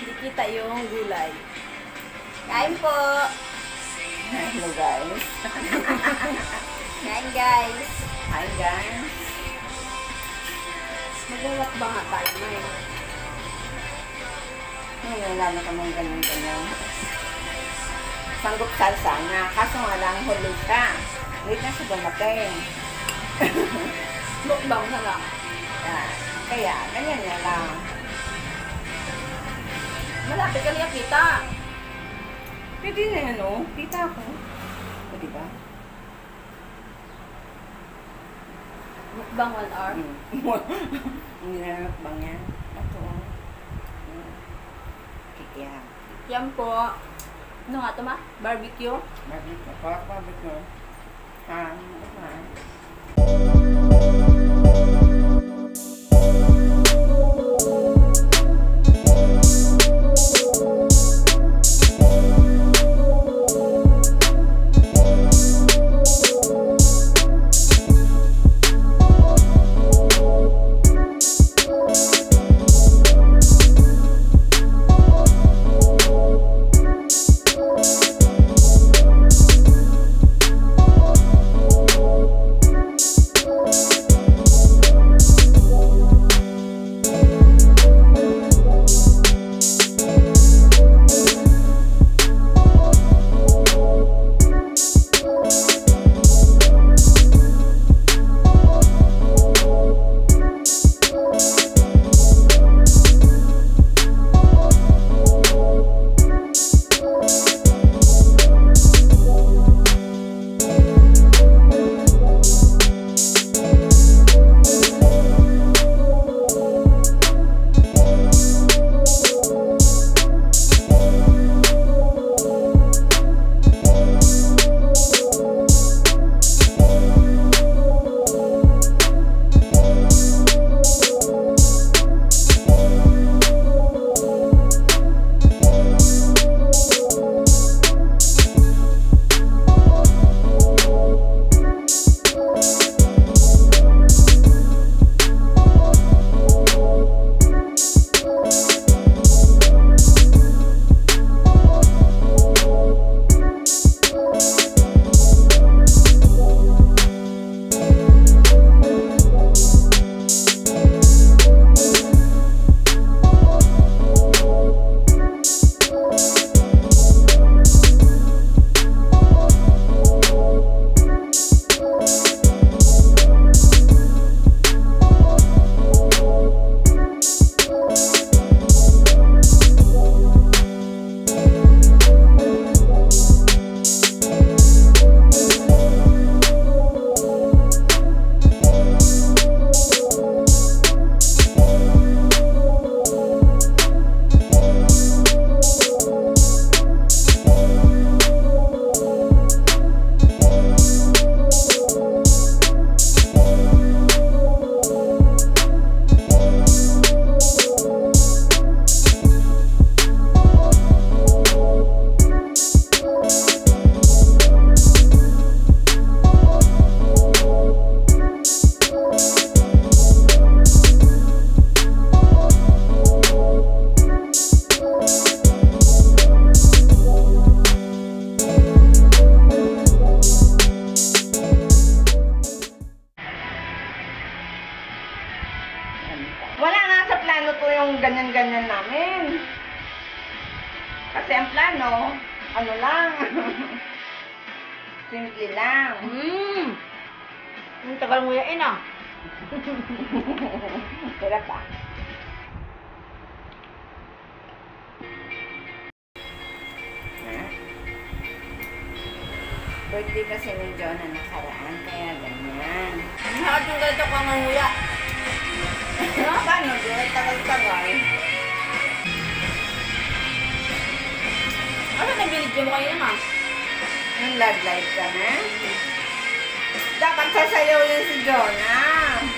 Hindi kita yung gulay. Kain po! Hello guys. Kain guys! Hi guys. Maglalak ba nga tayo na eh? Ngayon lalo ka mong ganyan-ganyan. Sanggop salsa na. Kaso nga lang huli siya. Wait na siya dumating. Mukbang na lang. Kaya ganyan na lang. Malapit ka niya kita. Pwede na yan o. Kita ako. O diba? Mukbang 1 hour. Hindi na nakbang yan. Ito o. Kikya. Yan po. Ano nga ito ma? Barbecue? Barbecue. Barbecue. Diba? Wala nga sa plano to yung ganyan-ganyan namin. Kasi ang plano, ano lang, simple lang. Ang tagal mo yain ah. Hirap ba? Birthday kasi ni John na nakaraan, kaya ganyan. Lahat yung ganito ko ang nguya. Paano, John? Tagal-tagal. Ano na binidyo mo kayo ma? Yung love life ka na? Dapat sasayaw yun si John, ah.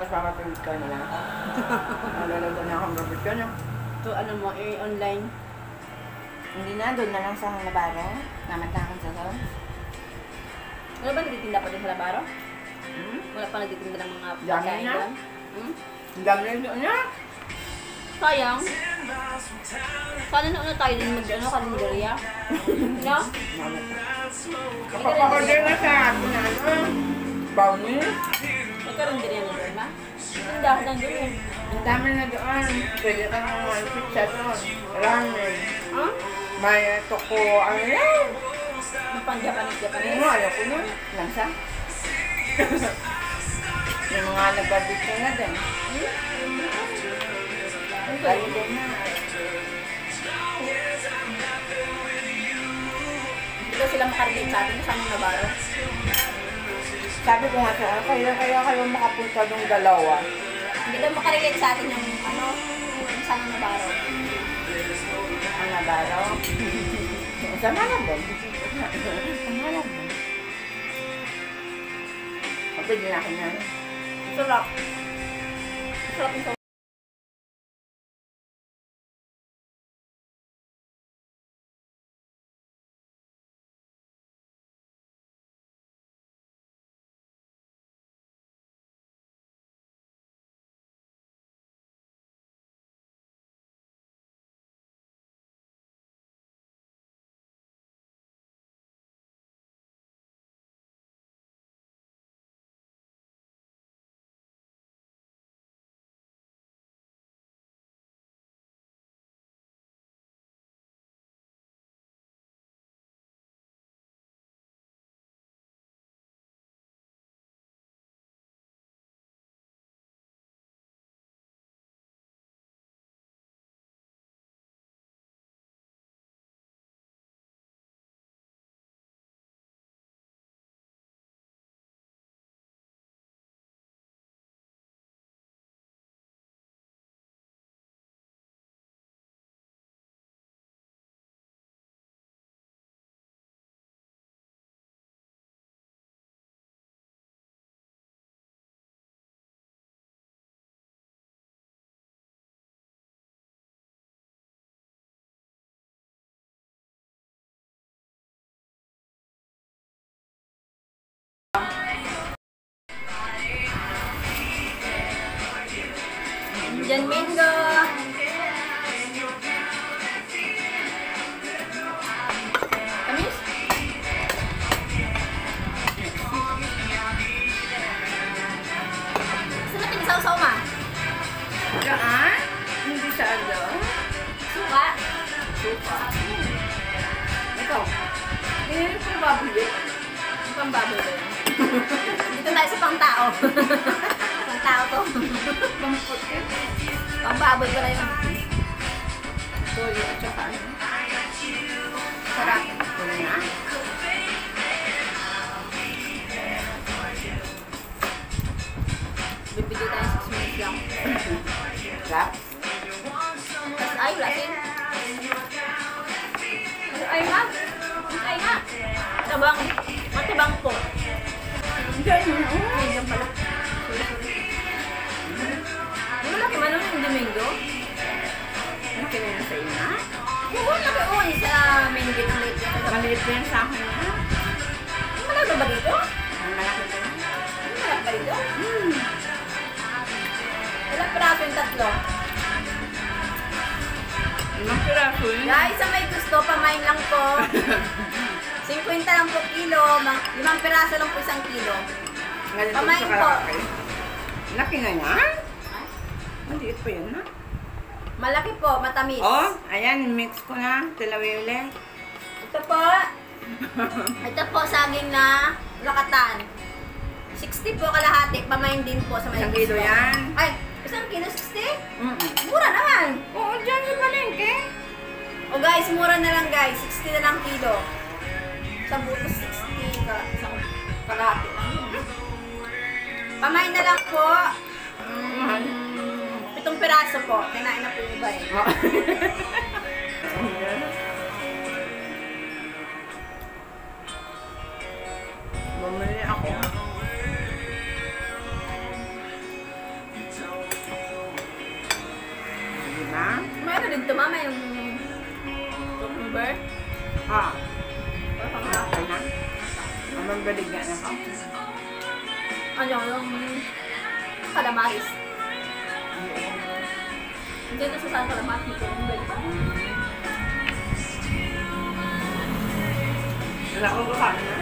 Tapos papatulog ka na lang ako. Nalalago na akong gabit ka na. So, ano mo, online? Hindi na, doon na lang sa Labaro. Namantakan sa doon. Wala ba nagtitinda pa din sa Labaro? Hmm? Wala pa nagtitinda ng mga Dami pagkain na. doon? Hmm? Ang dami na doon na. Sayang. Sana nauna tayo din mag-ano, kalendarya. No? Kapag-order na sa atin na ano. Brownie. Magkalendarya na doon ba? Tindahan lang doon eh. Ang dami na doon. Pwede ka nang may pizza doon. Ramen. Huh? May toko, ano yan? Yung pang Japanese. Ano, ayaw ko nun. Lansa. Yung mga nagbabit na din. Lalo din na. Hindi daw sila makarelate sa atin kasama ng Labaro. Sabi ko nga sa kayo makapunta ng dalawa. Hindi daw makarelate sa atin yung ano, yung sana ng Labaro. Ang nabaro. Saan na lang ba? Saan na lang ba? Kapag din akin na. Sarap. Sarap yung Indian mango. Tamis? Saan natin isaw-saw ma? Saan? Hindi saan doon? Suka? Supa. Ikaw? Hindi ko babili. Ang pambaboy ba yun? Dito tayo sa pang-tao. Pang-tao to. Pamputi. Pambaboy pala yun. Toyo at saka ano. Sarap. Ito na. Bibigay tayo 6 minutes lang. Sarap. Tapos ay, lasin. Ay nga. Ay nga. Tabang. Matibang po. Diyan yun. Medium pala. Sorry, sorry. Ano laki man nun yung Domingo? Ano kinaya sa ina? Oo, laki. Oo, yung sa main gate ng late. Maliit na yan sa akin na. Ang malaki ba dito? Ang malaki na yan. Ang malaki ba dito? Ilang piraso yung tatlo? Limang piraso yun. Guys, sa may gusto, pamain lang po. 50 lang po kilo. 5 piraso lang po 1 kilo. Ganito Pamain sa po. kalaki. Laki na yan. Maliit pa yan ha. Malaki po, matamis. Oh, ayan, mix ko na. Tilawili. Ito po. Ito po, saging na lakatan. 60 po kalahati. Pamain din po sa may Isang kilo gusto. yan. Ay, 1 kilo 60? Mm-mm. Mura naman. Oo, dyan sa palengke. O guys, mura na lang guys. 60 na lang kilo. Sa buto 60, isang kalahati lang. Pamain na lang po. Mahal. 7 piraso po. Kinain na po yung iba eh. Bumili ako. din to mama yung cucumber. Ha? Parang Malaki na? Mamambalig nga na ako. ano yung calamaris. Hindi na sa calamaris yung cucumber. Wala ko kukaan na.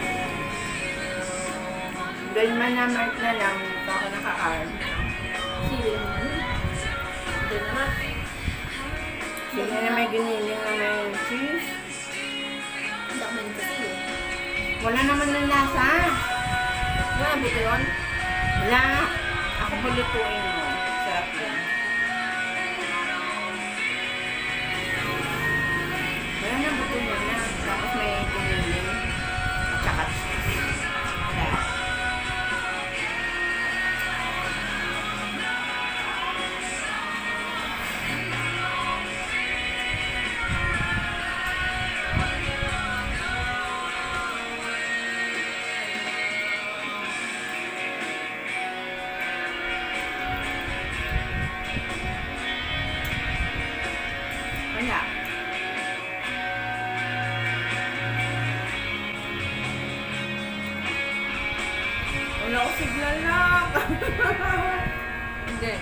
Dahil manamart na lang, dito ako nakakain. Sili naman. Hindi naman. Sige na may giniling na may cheese. Hindi ako manin sa sili. Wala naman ng lasa. Wala buto yun. Wala. Ako palutuin mo. Sarap yan. Wala na buto mo na. Tapos may giniling. At saka cheese. Wala. Wala. Wala ko signal na. Hindi.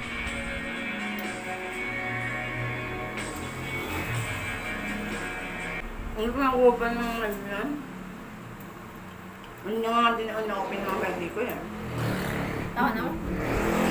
Ano ba ang uban ng ganyan? Ano nga din ang na-open ng candy ko yan? Tawa na mo?